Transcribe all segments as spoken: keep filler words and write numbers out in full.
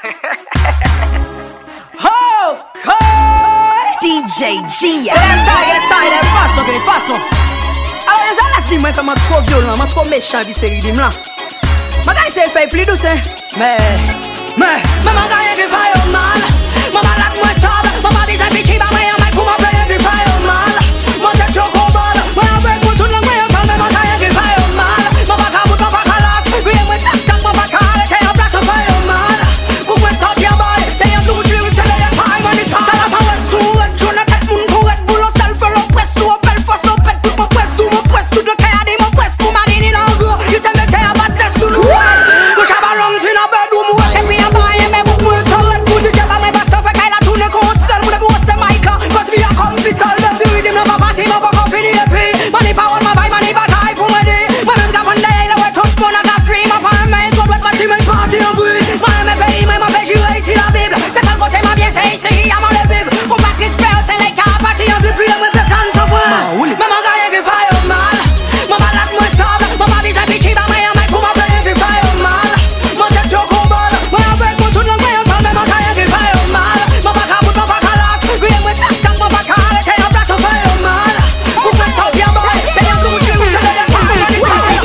Oh, oh, D J Gia. C'est ça, c'est ça, il est façon, il est façon. Alors, les gens, laisse moi comme trop violent, moi trop méchant, puis c'est ridicule là. Ma gars, c'est fait plus douce, mais, mais, mais ma gars, il fait mal. Maman, là, moi, stable. Maman, dis à Pichi, bah, moi, y'a pour m'appeler, il fait mal. Moi, c'est trop gros bol. Moi, avec moi, tout le monde, il fait mal. Il fait mal. Maman, quand vous t'en pas calasse, puis moi, tac, tac, maman, quand elle était en place, il fait mal. Pour moi, ça vient mal. C'est un double jeu, c'est le time, on est ça. Ça, ça, ouais, sous, ouais, je ne tête, mon courette, boulot, sale, fait l'eau, presse, sous, belle force, l'eau, pète, tout, mon presse, tout, mon presse, tout le cahier, mon presse, pour ma dini, l'angle. Il s'est mis, c'est un bad test, tout le monde. Le chabalon, c'est la belle, ou moi, et puis un bail, mais pour moi, ça, ouais, pour du diable, mais pas ça, fait qu'elle a tout le conseil, pour le bourse, c'est Mike, quand tu viens comme vital, le dude, il me va partir, mon pas fini, et puis, money power, ma baille, money bataille, pour m'aider. Moi-même, t'as fondé, le ouais, tout le monde a gaffi, ma femme, mais qu'on doit te passer, mais parti en bruit. Moi-même, pays, moi, ma fait jurer ici la Bible. C'est ça le côté, ma bien, c'est ici, y'a mon le Bible. Qu'on passe qui se perd, c'est les cas, parti en depuis, le monde de canne, sans foi. Maman, gagne, qui fait au mal. Maman, là, moi, stable. Maman, vis à Pichi, bah, moi, y'a mec pour m'appeler, qui fait au mal. Moi, t'es trop gros bol. Moi, avec moi, tout le monde, y'a ça, maman, gagne, qui fait au mal. Maman, quand vous t'en pas calasse, puis moi, tac, tac, maman, quand elle était en place, on fait au mal. Pourquoi ça vient bon, c'est un double jeu, c'est le destin, on est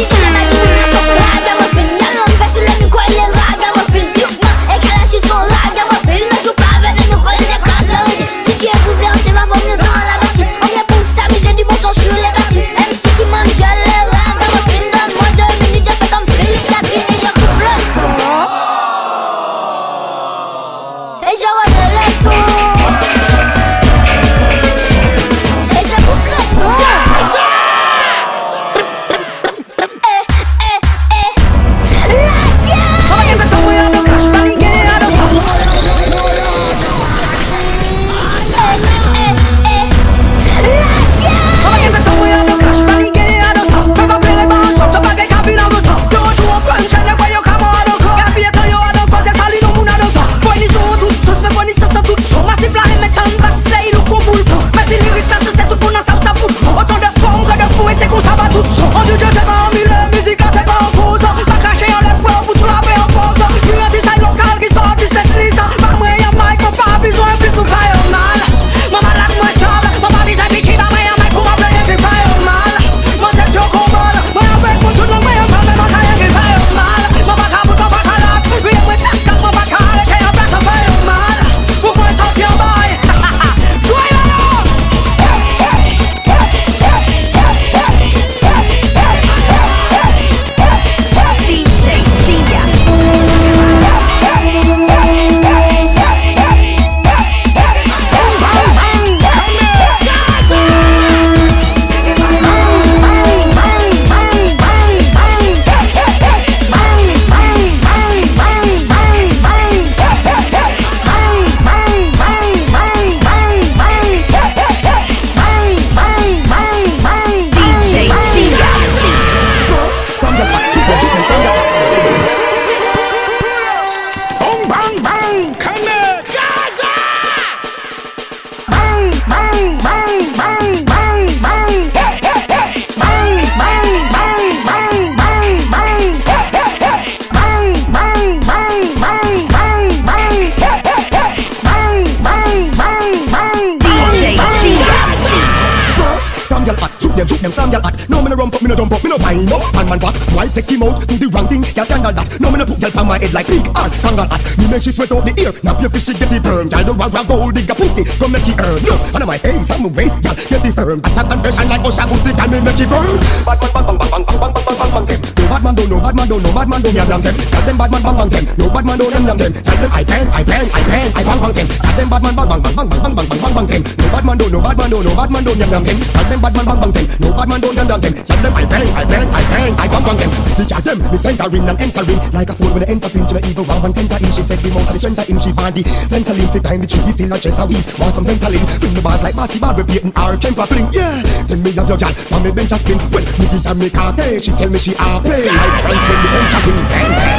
them shoot them some girl hot. No me no rump up, me no jump up, me no wind up. Man man what? Why take him out? Do the wrong thing, girl scandal that. No me no put girl on my head like pink art. Tangle hot. Me make she sweat out the ear. Now your fish get the perm. Girl the rag rag gold digga pussy. Come make it earn. No, under my face, I'm a waist, girl get the firm. Attack confession like Osha pussy, can me make it burn. Bad man bang bang bang bang bang bang bang bang them. No bad man don't, no bad man don't, no bad man don't yam yam them. Tell them bad man bang bang them. No bad man don't yam yam them. Tell them I bang, I bang, I bang, I bang bang them. Tell them bad man bang bang bang bang bang bang bang bang bang them. No bad man don't, no bad man don't, no bad man don't yam yam them. Tell them bad man bang bang them. No bad man don't yam yam them. Tell them I bang, I bang, I bang, I bang bang them. Look at them, me centering and entering like a fool with the enter pinch. Me evil one one tenter in. She said the most of the strength in she body. Lentally fit behind the tree, still not just a waste. Want some mentally, bring the bars like Bossy Ball repeating our Kemper fling. Yeah, then me have your gal, from me bench a spin. Well, me give her me car pay. She tell me she a play like friends when the bench a win. Bang bang.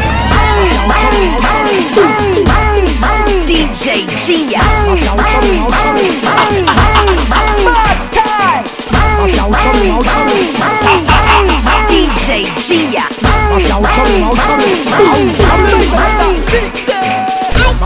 D J Gia. D J Gia.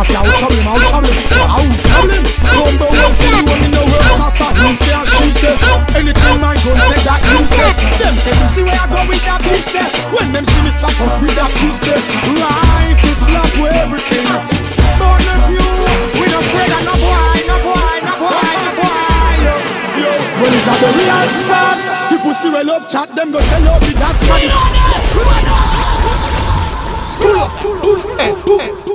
she said. Anytime my gun take that he said. Them say you see where I go with that piece there. When them see me chop up with that piece there. Life is slap with everything. Born of you, we no afraid of no boy, no boy, no boy, no boy. Yo, yo. When it's at the real spot, people see we love chat, them go tell love with that body. Pull up, pull up, pull up, pull up.